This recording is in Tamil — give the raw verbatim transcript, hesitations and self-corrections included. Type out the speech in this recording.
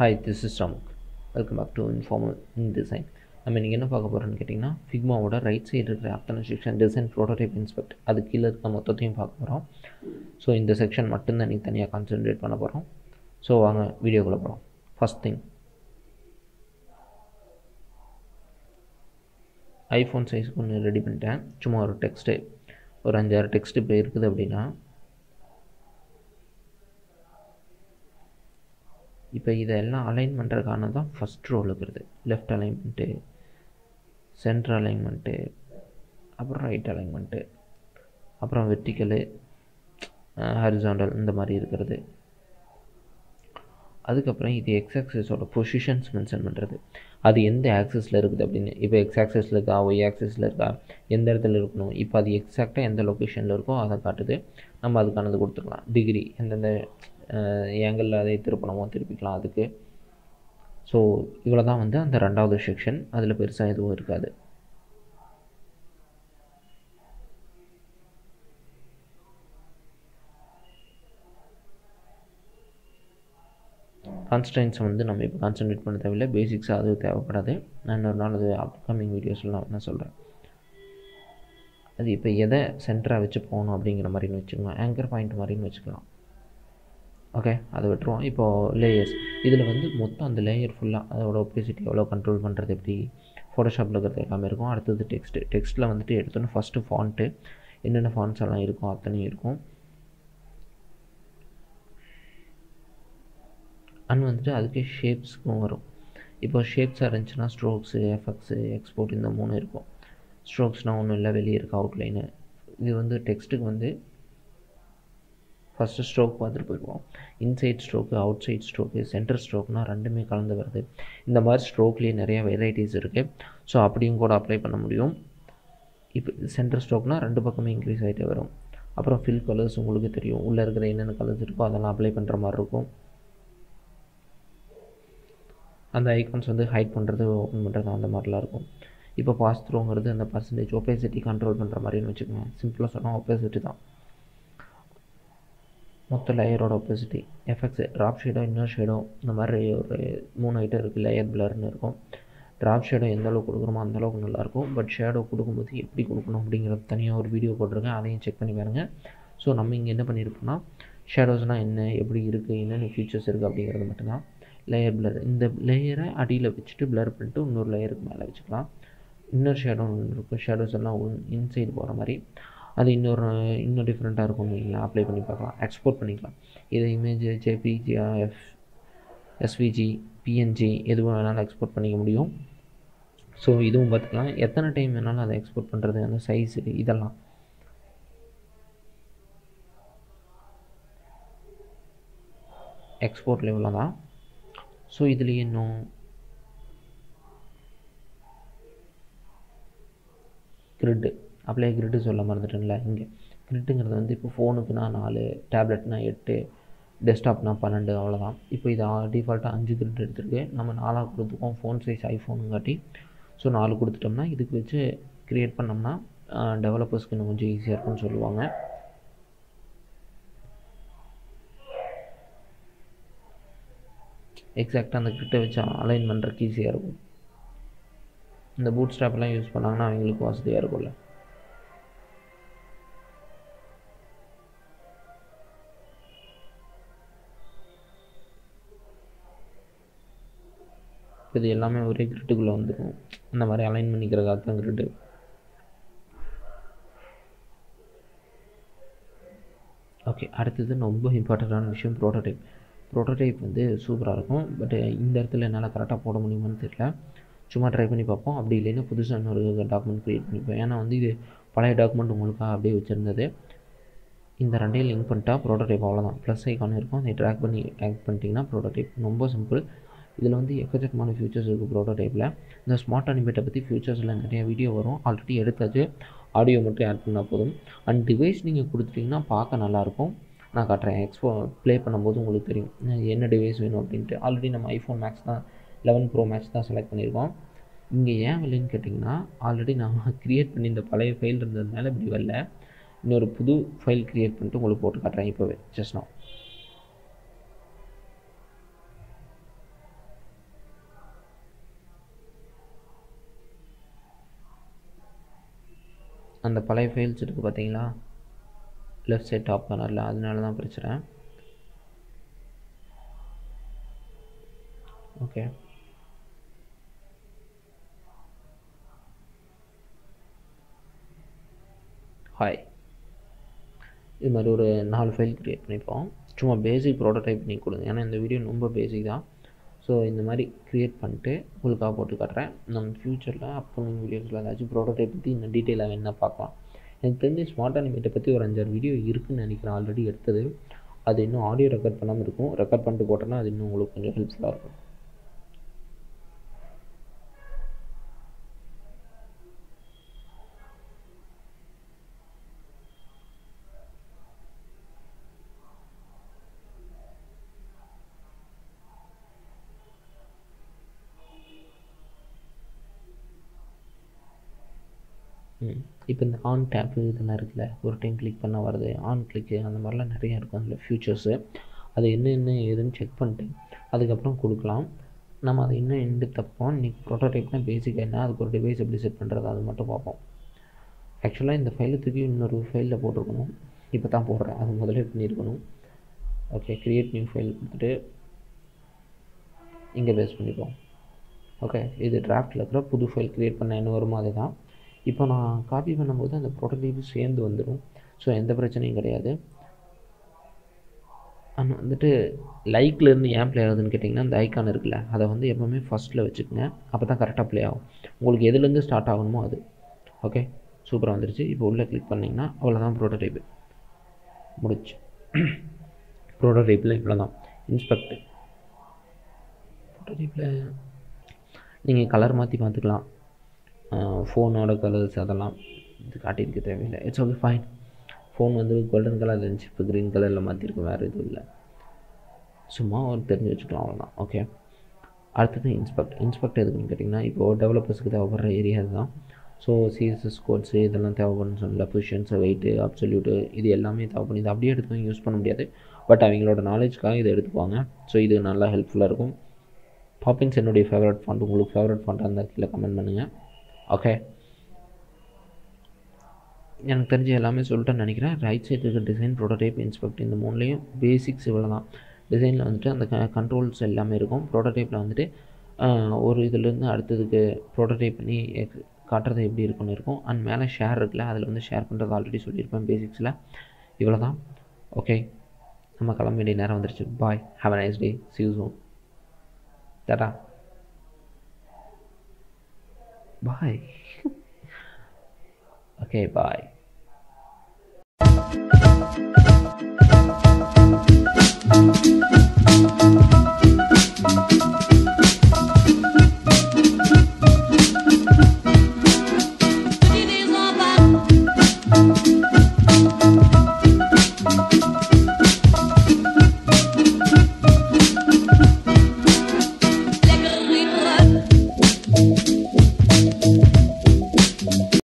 Hi, this is Ramuk. Welcome back to Informal Design. நம்ம இன்றைக்கி என்ன பார்க்க போகிறோன்னு கேட்டிங்கன்னா ஃபிக்மாவோட ரைட் சைடு இருக்கிற அத்தனை செக்ஷன் டிசைன் ப்ரோட்டோடைப் இன்ஸ்பெக்ட் அது கீழே இருக்க மொத்தத்தையும் பார்க்க போகிறோம். ஸோ இந்த செக்ஷன் மட்டும்தான் இன்றைக்கி தனியாக கான்சென்ட்ரேட் பண்ண போகிறோம். ஸோ வாங்க வீடியோக்குள்ளே போகிறோம். ஃபஸ்ட் திங், ஐஃபோன் சைஸுக்கு ஒன்று ரெடி பண்ணிட்டேன். சும்மா ஒரு டெக்ஸ்ட்டு ஒரு அஞ்சாறு டெக்ஸ்ட் இப்போ இருக்குது அப்படின்னா இப்போ இதெல்லாம் அலைன் பண்ணுறதுக்கான தான் ஃபஸ்ட் ரோல் இருக்கிறது. லெஃப்ட் அலைன்மெண்ட்டு, சென்டர் அலைன்மெண்ட்டு, அப்புறம் ரைட் அலைன்மெண்ட்டு, அப்புறம் வெர்டிக்கலு, ஹாரிசாண்டல் இந்த மாதிரி இருக்கிறது. அதுக்கப்புறம் இது எக்ஸ் ஆக்சிஸோட பொசிஷன்ஸ் மென்ஷன் பண்ணுறது. அது எந்த ஆக்சிஸில் இருக்குது அப்படின்னு. இப்போ எக்ஸ் ஆக்சிஸில் இருக்கா, ஒய் ஆக்சிஸில் இருக்கா, எந்த இடத்துல இருக்கணும், இப்போ அது எக்ஸாக்டாக எந்த லொக்கேஷனில் இருக்கோ அதை காட்டுது. நம்ம அதுக்கானது கொடுத்துக்கலாம். டிகிரி எந்தெந்த ஏங்கிளில் அதை திருப்பணமோ திருப்பிக்கலாம் அதுக்கு. ஸோ இவ்வளோ தான் வந்து அந்த ரெண்டாவது செக்ஷன். அதில் பெருசாக எதுவும் இருக்காது. கான்ஸ்டன்ட்ஸ் வந்து நம்ம இப்போ கான்சன்ட்ரேட் பண்ண தேவையில்லை. பேசிக்ஸாக அது தேவைப்படாது. நான் இன்னொரு நாள் அது அப்கமிங் வீடியோஸில் நான் என்ன சொல்கிறேன். அது இப்போ எதை சென்டராக வச்சு போகணும் அப்படிங்கிற மாதிரின்னு வச்சுக்கலாம். ஆங்கர் பாயிண்ட் மாதிரின்னு வச்சுக்கலாம். ஓகே, அதை விட்டுருவோம். இப்போது லேயர்ஸ், இதில் வந்து மொத்தம் அந்த லேயர் ஃபுல்லாக அதோட ஒப்பேசிட்டி எவ்வளோ கண்ட்ரோல் பண்ணுறது எப்படி, ஃபோட்டோஷாப்பில் இருக்கிறது எல்லாமே இருக்கும். அடுத்தது டெக்ஸ்ட்டு. டெக்ஸ்ட்டில் வந்துட்டு எடுத்தோன்னே ஃபஸ்ட்டு ஃபாண்ட்டு, என்னென்ன ஃபாண்ட்ஸ் எல்லாம் இருக்கும் அத்தனையும் இருக்கும். அண்ட் வந்துட்டு அதுக்கு ஷேப்ஸுக்கும் வரும். இப்போ ஷேப்ஸாக இருந்துச்சுன்னா ஸ்ட்ரோக்ஸு, எஃபெக்ட்ஸு, எக்ஸ்போர்ட் இந்த மூணு இருக்கும். ஸ்ட்ரோக்ஸ்னால் ஒன்றும் இல்லை, வெளியே இருக்க அவுட்லைனு. இது வந்து டெக்ஸ்ட்டுக்கு வந்து ஃபஸ்ட்டு ஸ்ட்ரோக் பார்த்துட்டு போயிடுவோம். Inside stroke, outside stroke, centre ஸ்ட்ரோக்னால் ரெண்டுமே கலந்து வருது. இந்த மாதிரி ஸ்ட்ரோக்லேயே நிறையா வெரைட்டிஸ் இருக்குது. ஸோ அப்படியும் கூட அப்ளை பண்ண முடியும். இப்போ சென்டர் ஸ்ட்ரோக்னால் ரெண்டு பக்கமே இன்க்ரீஸ் ஆகிட்டே வரும். அப்புறம் ஃபில் கலர்ஸ் உங்களுக்கு தெரியும். உள்ளே இருக்கிற என்னென்ன கலர்ஸ் இருக்கோ அதெல்லாம் அப்ளை பண்ணுற மாதிரி இருக்கும். அந்த ஐகான்ஸ் வந்து ஹைட் பண்ணுறது, ஓப்பன் பண்ணுறது அந்த மாதிரிலாம் இருக்கும். இப்போ பாஸ் த்ரோங்கிறது அந்த பர்சன்டேஜ் ஒப்பேசிட்டி கண்ட்ரோல் பண்ணுற மாதிரின்னு வச்சுக்கோங்க. சிம்பிளாக சொன்னால் ஒப்பேசிட்டி தான். மொத்த லேயரோட opacity, effects, drop shadow, inner shadow, இந்த மாதிரி ஒரு மூணு ஐட்டம் இருக்குது. லேயர் பிளர்னு இருக்கும். ட்ராப் ஷேடோ எந்த அளவுக்கு கொடுக்குறோமோ அந்தளவுக்கு நல்லாயிருக்கும். பட் ஷேடோ கொடுக்கும்போது எப்படி கொடுக்கணும் அப்படிங்கிறது தனியாக ஒரு வீடியோ போட்டிருக்கேன். அதையும் செக் பண்ணி பாருங்கள். ஸோ நம்ம இங்கே என்ன பண்ணியிருக்கோம்னா ஷேடோஸ்னால் என்ன, எப்படி இருக்குது, என்னென்ன ஃபீச்சர்ஸ் இருக்குது அப்படிங்கிறது மட்டும்தான். லேயர் பிளர், இந்த லேயரை அடியில் வச்சுட்டு பிளர் பண்ணிட்டு இன்னொரு லேயருக்கு மேலே வச்சுக்கலாம். இன்னர் ஷேடோ ஒன்று இருக்கும். ஷேடோஸ் எல்லாம் இன்சைடு போகிற மாதிரி அது இன்னொரு இன்னும் டிஃப்ரெண்ட்டாக இருக்கும்னு வைங்களேன். அப்ளை பண்ணி பார்க்கலாம், எக்ஸ்போர்ட் பண்ணிக்கலாம். இதை image JPG, F SVG, PNG எது வேணாலும் எக்ஸ்போர்ட் பண்ணிக்க முடியும். ஸோ இதுவும் பார்த்துக்கலாம். எத்தனை டைம் வேணாலும் அதை எக்ஸ்போர்ட் பண்ணுறது, அந்த சைஸு இதெல்லாம். எக்ஸ்போர்ட் லெவலில் தான். ஸோ இதுலேயே இன்னும் கிரிட்டு, அப்ளை கிரிட்டு சொல்ல மறந்துட்டேன்ல. இங்கே கிரிட்டுங்கிறது வந்து இப்போ ஃபோனுக்குனா நாலு, டேப்லெட்னா எட்டு, டெஸ்க்டாப்னா பன்னெண்டு, அவ்வளோதான். இப்போ இது டிஃபால்ட்டாக அஞ்சு கிரிட் எடுத்துருக்கு. நம்ம நாலாக கொடுத்துக்கோம். ஃபோன் சைஸ் ஐஃபோனுங்காட்டி ஸோ நாலு கொடுத்துட்டோம்னா இதுக்கு வச்சு க்ரியேட் பண்ணோம்னா டெவலப்பர்ஸ்க்கு இன்னும் கொஞ்சம் ஈஸியாக இருக்கும்னு சொல்லுவாங்க. எக்ஸாக்டாக அந்த கிரிட்டை வச்சு அலைன் பண்ணுறதுக்கு ஈஸியாக இருக்கும். இந்த பூட் ஸ்ட்ராப்லாம் யூஸ் பண்ணாங்கன்னா அவங்களுக்கு வசதியாக இருக்கும்ல. இது எல்லாமே ஒரே கிரிட்டுக்குள்ளே வந்துடும். இந்த மாதிரி அலைன் பண்ணிக்கிறதுக்காக தான் கிரிட்டு. ஓகே, அடுத்தது ரொம்ப இம்பார்ட்டண்ட்டான விஷயம் ப்ரோட்டோடைப். ப்ரோட்டோடைப் வந்து சூப்பராக இருக்கும். பட் இந்த இடத்துல என்னால் கரெக்டாக போட முடியுமான்னு தெரியல. சும்மா ட்ரை பண்ணி பார்ப்போம். அப்படி இல்லைன்னா புதுசாக இன்னொரு டாக்குமெண்ட் க்ரியேட் பண்ணிப்போம். ஏன்னா வந்து இது பழைய டாக்குமெண்ட் உங்களுக்காக அப்படியே வச்சுருந்தது. இந்த ரெண்டையும் லிங்க் பண்ணிட்டா ப்ரோட்டோடைப் அவ்வளோதான். ப்ளஸ் ஐக்கான் இருக்கும், அதை ட்ராக் பண்ணி ஆட் பண்ணிட்டீங்கன்னா ப்ரோட்டோடைப். ரொம்ப சிம்பிள். இதில் வந்து எக்கச்சக்கமான ஃபியூச்சர்ஸ் இருக்குது ப்ரோட்டோடைப்பில். இந்த ஸ்மார்ட் அனிமேட்டை பற்றி ஃபியூச்சர்ஸில் நிறைய வீடியோ வரும். ஆல்ரெடி எடுத்தாச்சு, ஆடியோ மட்டும் ஆட் பண்ணால் போதும். அண்ட் டிவைஸ் நீங்கள் கொடுத்துட்டிங்கன்னா பார்க்க நல்லாயிருக்கும். நான் காட்டுறேன். எக்ஸ்போ ப்ளே பண்ணும்போது உங்களுக்கு தெரியும் என்ன டிவைஸ் வேணும் அப்படின்ட்டு. ஆல்ரெடி நம்ம ஐஃபோன் மேக்ஸ் தான், லெவன் ப்ரோ மேக்ஸ் தான் செலக்ட் பண்ணியிருக்கோம். இங்கே ஏன் வரலன்னு கேட்டிங்கன்னா ஆல்ரெடி நான் க்ரியேட் பண்ணி இந்த பழைய ஃபைல் இருந்ததுனால இப்படி வரல. இன்னொரு புது ஃபைல் க்ரியேட் பண்ணிட்டு உங்களுக்கு போட்டு காட்டுறேன் இப்போவே. ஜஸ்ட் நான் அந்த பழைய ஃபைல்ஸ் இருக்குது பார்த்தீங்களா, லெஃப்ட் சைட் டாப் கார்னரில், அதனால தான் பிரச்சனை. Okay, hi. இது மாதிரி ஒரு நாலு ஃபைல் க்ரியேட் பண்ணிப்போம். சும்மா பேசிக் ப்ரோட்டோடைப் பண்ணி கொடுங்க, ஏன்னா இந்த வீடியோ ரொம்ப பேசிக் தான். ஸோ இந்த மாதிரி க்ரியேட் பண்ணிட்டு உங்களுக்காக போட்டு காட்டுறேன். நம்ம ஃப்யூச்சரில் அப்கமிங் வீடியோஸில் ஏதாச்சும் ப்ரோட்டோடைப் பற்றி இன்னும் டீட்டெயிலாக என்ன பார்க்கலாம். எனக்கு தெரிஞ்சு ஸ்மார்ட் அனிமேட்டை பற்றி ஒரு அஞ்சாறு வீடியோ இருக்குதுன்னு நினைக்கிறேன், ஆல்ரெடி எடுத்தது. அது இன்னும் ஆடியோ ரெக்கார்ட் பண்ணாமல் இருக்கும், ரெக்கார்ட் பண்ணிட்டு போட்டோன்னா அது இன்னும் உங்களுக்கு கொஞ்சம் ஹெல்ப்ஃபுல்லாக இருக்கும். இப்போ இந்த ஆன் டேப்பு இதெல்லாம் இருக்குல்ல, ஒரு டைம் கிளிக் பண்ணால் வருது, ஆன் கிளிக்கு அந்த மாதிரிலாம் நிறையா இருக்கும் அதில் ஃபியூச்சர்ஸு. அது என்ன என்ன ஏதுன்னு செக் பண்ணிட்டு அதுக்கப்புறம் கொடுக்கலாம். நம்ம அதை இன்னும் எண்டு தப்போம். இன்றைக்கி ப்ரோட்டோடைப்னால் பேசிக்காக என்ன, அதுக்கு ஒரு டிவைஸ் எப்படி செட் பண்ணுறது அது மட்டும் பார்ப்போம். ஆக்சுவலாக இந்த ஃபைலை தூக்கி இன்னொரு ஃபைலில் போட்டிருக்கணும், இப்போ தான் போடுறேன், அது முதலே பண்ணியிருக்கணும். ஓகே, க்ரியேட் நியூ ஃபைல் கொடுத்துட்டு இங்கே பேஸ் பண்ணிப்போம். ஓகே, இது டிராஃப்டில் இருக்கிற புது ஃபைல் க்ரியேட் பண்ண என்ன வருமோ அதே தான். இப்போ நான் காப்பி பண்ணும்போது அந்த ப்ரோட்டோடைப்பு சேர்ந்து வந்துடும், ஸோ எந்த பிரச்சனையும் கிடையாது. ஆனால் வந்துட்டு லைக்லேருந்து ஏன் ப்ளே ஆகுதுன்னு கேட்டிங்கன்னா, அந்த ஐக்கான் இருக்குல்ல, அதை வந்து எப்போவுமே ஃபஸ்ட்டில் வச்சுக்கோங்க, அப்போ தான் கரெக்டாக ப்ளே ஆகும். உங்களுக்கு எதுலேருந்து ஸ்டார்ட் ஆகணுமோ அது. ஓகே, சூப்பராக வந்துருச்சு. இப்போ உள்ளே கிளிக் பண்ணிங்கன்னா அவ்வளோதான், ப்ரோட்டோடைப்பு முடிச்சு. ப்ரோட்டோடைப்பில் இவ்வளோ தான். இன்ஸ்பெக்ட் ப்ரோட்டோடைப்பில் நீங்கள் கலர் மாற்றி பார்த்துக்கலாம், ஃபோனோட கலர்ஸ் அதெல்லாம் இது காட்டியிருக்க தேவையில்லை. It's okay, fine. ஃபோன் வந்து கோல்டன் கலரில் இருந்துச்சு, இப்போ க்ரீன் கலரில் மாற்றிருக்கும், வேறு எதுவும் இல்லை. சும்மா ஒரு தெரிஞ்சு வச்சுக்கலாம், அவ்வளோதான். ஓகே, அடுத்தது இன்ஸ்பெக்ட். இன்ஸ்பெக்ட் எதுக்குன்னு கேட்டிங்கன்னா, இப்போது டெவலப்பர்ஸுக்கு தேவைப்படுற ஏரியா இதுதான். ஸோ சிஎஸ்எஸ் கோட்ஸு இதெல்லாம் தேவைப்படுன்னு சொல்லல, பொசிஷன்ஸு, வெயிட்டு, அப்சல்யூட்டு, இது எல்லாமே தேவைப்படும். இது அப்படியே எடுத்து யூஸ் பண்ண முடியாது, பட் அவங்களோட நாலேஜ்க்காக இதை எடுத்துக்குவாங்க. ஸோ இது நல்லா ஹெல்ப்ஃபுல்லாக இருக்கும். பாப்பின்ஸ் என்னுடைய ஃபேவரட் ஃபாண்ட், உங்களுக்கு ஃபேவரட் ஃபாண்ட்டாக இருந்தால் கீழே கமெண்ட் பண்ணுங்கள். ஓகே, எனக்கு தெரிஞ்ச எல்லாமே சொல்லிட்டேன்னு நினைக்கிறேன். ரைட் சைடு இருக்க டிசைன், ப்ரோட்டோடைப், இன்ஸ்பெக்ட், இந்த மூணுலேயும் பேசிக்ஸ் இவ்வளோ தான். டிசைனில் வந்துட்டு அந்த க கண்ட்ரோல்ஸ் எல்லாமே இருக்கும். ப்ரோட்டோடைப்பில் வந்துட்டு ஒரு இதுலேருந்து அடுத்ததுக்கு ப்ரோட்டோடைப் பண்ணி காட்டுறது எப்படி இருக்குன்னு இருக்கும். அண்ட் மேலே ஷேர் இருக்குல்ல, அதில் வந்து ஷேர் பண்ணுறது ஆல்ரெடி சொல்லியிருப்பேன் பேசிக்ஸில். இவ்வளோ தான். ஓகே, நம்ம கிளம்ப வேண்டிய நேரம் வந்துருச்சு. Bye, have a nice day, see you soon. Tata, bye. Okay, bye.